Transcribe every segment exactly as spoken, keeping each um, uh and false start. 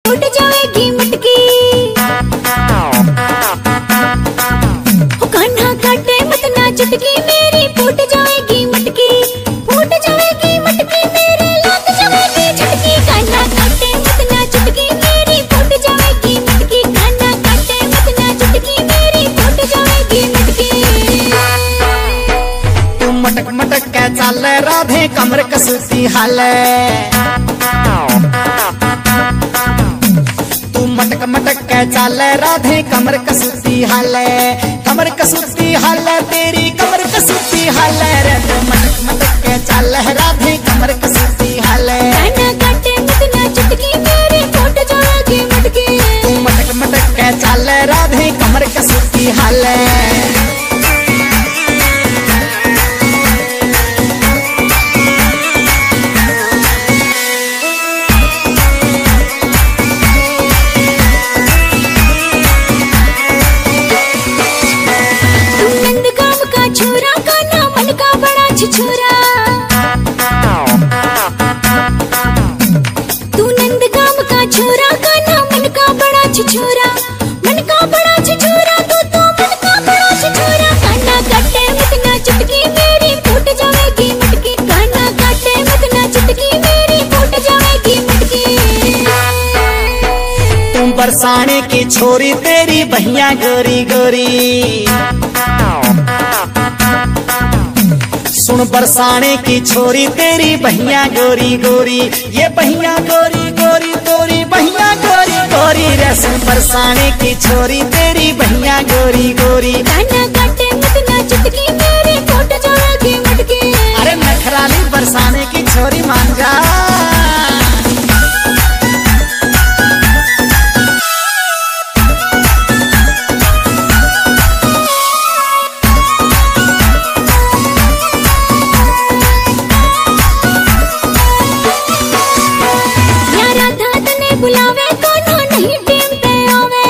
फूट जाएगी मटकी। कान्हा काटे मत ना चुटकी मेरी फूट जाएगी मटकी। फूट जाएगी मटकी मेरी लग जाएगी झटकी। कान्हा काटे मत ना चुटकी मेरी फूट जाएगी मटकी। कान्हा काटे मत ना चुटकी मेरी फूट जाएगी मटकी। तू मटक मटक के चल राधे कमर कसूती हाले। तू मटक मटक के चल राधे कमर कसूती हाले। कमर कसूती हाले तेरी कमर कसूती हाले रे। तू मटक मटक के चल राधे कमर कसूती हाले। कान्हा काटे मत ना चुटकी मेरी फूट जाएगी मटकी। तू मटक मटक के चल राधे कमर कसूती हाले। छोरा कान्हा मन का बड़ा छिछोरा। तू नंद गांव का छोरा कान्हा मन का बड़ा छिछोरा। मन का बड़ा छिछोरा तू तो मन का बड़ा छिछोरा। कान्हा काटे मत ना चुटकी मेरी फूट जाएगी मटकी। कान्हा काटे मत ना चुटकी मेरी फूट जाएगी मटकी। तुम बरसाने की छोरी तेरी बहिया गोरी गोरी। सुन बरसाने की छोरी तेरी बहिया गोरी गोरी। ये बहिया गोरी गोरी तोरी बहिया गोरी गोरी रे। सुन बरसाने की छोरी तेरी बहिया गोरी गोरी। कान्हा काटे मत ना चुटकी मेरी फूट जाएगी मटकी। अरे नखराली बरसाने की छोरी मान जा। बुलावे कान्हा नहीं टीम पे आवे।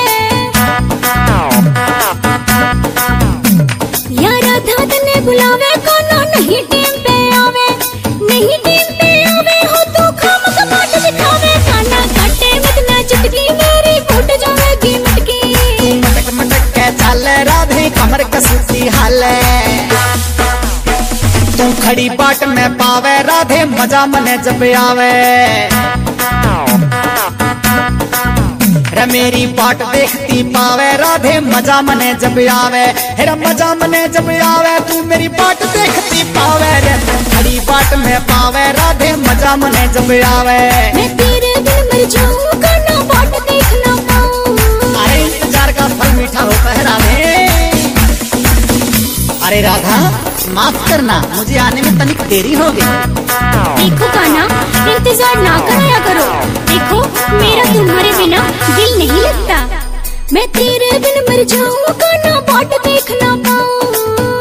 या राधा तने बुलावे कान्हा नहीं टीम पे आवे। नहीं टीम पे आवे हो तो खाम कमाट दिखावे। कान्हा काटे मत ना चुटकी मेरी फूट जाएगी मटकी। मटक मटक के चल राधे कमर कसूती हाले। तू खड़ी बाट में पावे राधे मजा मने जब आवे। रे मेरी बाट देखती पावे राधे मजा मने जब आवे। हेरा मजा मने जब आवे तू मेरी बाट देखती पावे रे। तू खड़ी बाट में पावे राधे मजा मने जब आवे। मैं तेरे बिन मर जाऊं कान्हा बाट देख ना पाऊं। अरे इंतजार का फल मीठा होता है राधे। अरे राधा माफ करना मुझे आने में तनिक देरी हो गई। देखो कान्हा इंतजार ना कराया करो। देखो मेरा तुम्हारे बिना दिल नहीं लगता। मैं तेरे बिन मर जाऊं कान्हा बाट देख ना पाऊं।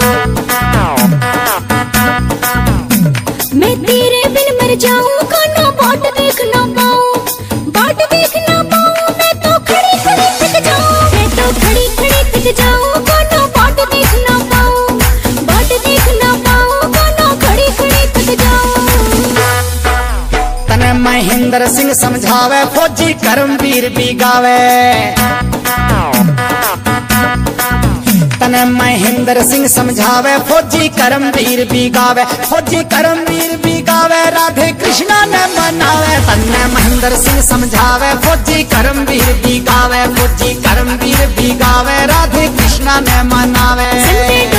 मैं तेरे बिन मर जाऊं कान्हा बाट देख ना पाऊं। बाट देख ना पाऊं मैं तो खड़ी खड़ी थक जाऊं। मैं तो खड़ी खड़ी थक जाऊं कान्हा बाट देख ना पाऊं। बाट देख ना पाऊं कान्हा खड़ी खड़ी थक जाऊं। तने महेंद्र सिंह समझावे फौजी करमवीर भी गावे। तने महेंद्र सिंह समझावे फौजी करमवीर भी गावे। फौजी करमवीर भी गावे राधे कृष्णा ने मनावे। तने महेंद्र सिंह समझावे फौजी करमवीर भी गावे। फौजी करमवीर भी गावे राधे कृष्णा ने मनावे।